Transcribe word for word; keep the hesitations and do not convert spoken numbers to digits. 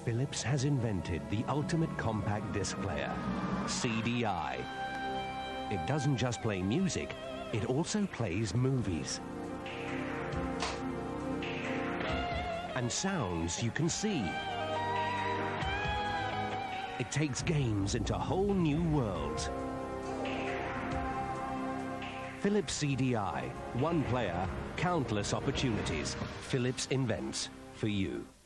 Philips has invented the ultimate compact disc player, C D I. It doesn't just play music, it also plays movies. And sounds you can see. It takes games into whole new worlds. Philips C D I, one player, countless opportunities. Philips invents for you.